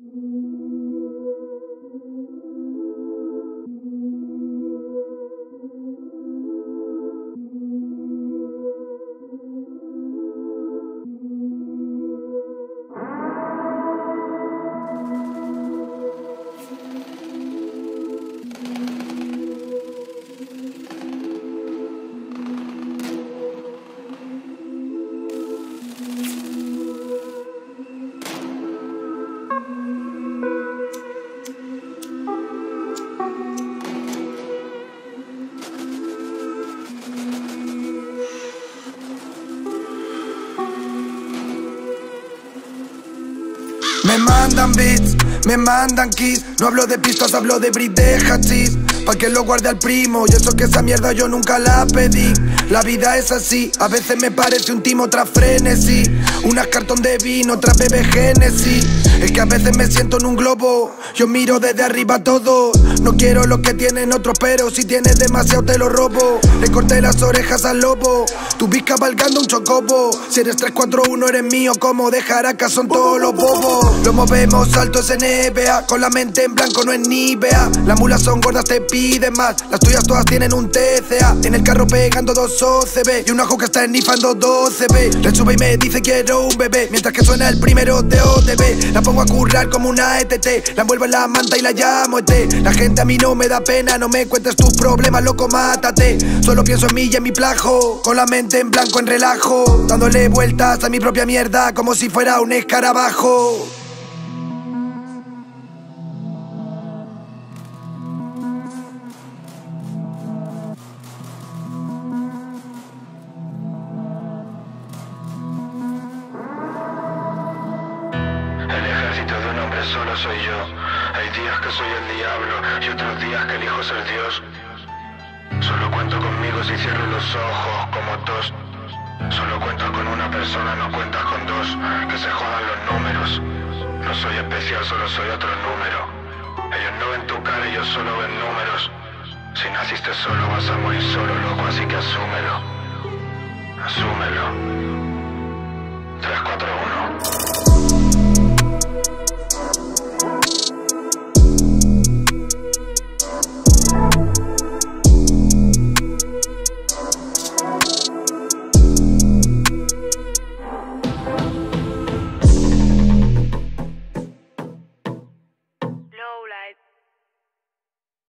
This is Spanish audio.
Me mandan beats, me mandan keys. No hablo de pistas, hablo de bris de hachís. Pa' que lo guarde al primo, y eso que esa mierda yo nunca la pedí. La vida es así, a veces me parece un timo tras frenesí. Unas cartón de vino tras bebé Genesis. Es que a veces me siento en un globo, yo miro desde arriba todo. No quiero lo que tienen otros, pero si tienes demasiado te lo robo. Le corté las orejas al lobo, tú vis cabalgando un chocobo. Si eres 341 eres mío, como de Jaracas son todos los bobos. Lo movemos altos en NBA, con la mente en blanco no es ni vea. Las mulas son gordas, te piden más, las tuyas todas tienen un TCA. En el carro pegando 2 OCB y un ojo que está ennifando 12B. Le sube y me dice quiero un bebé, mientras que suena el primero de OTB. La pongo a currar como una ETT, la envuelvo en la manta y la llamo ET. La gente a mí no me da pena, no me cuentes tus problemas, loco, mátate. Solo pienso en mí y en mi plajo, con la mente en blanco en relajo, dándole vueltas a mi propia mierda como si fuera un escarabajo. Solo soy yo. Hay días que soy el diablo y otros días que elijo ser Dios. Solo cuento conmigo si cierro los ojos como tos. Solo cuentas con una persona, no cuentas con dos. Que se jodan los números. No soy especial, solo soy otro número. Ellos no ven tu cara, ellos solo ven números. Si naciste solo vas a morir solo, loco, así que asúmelo. Asúmelo.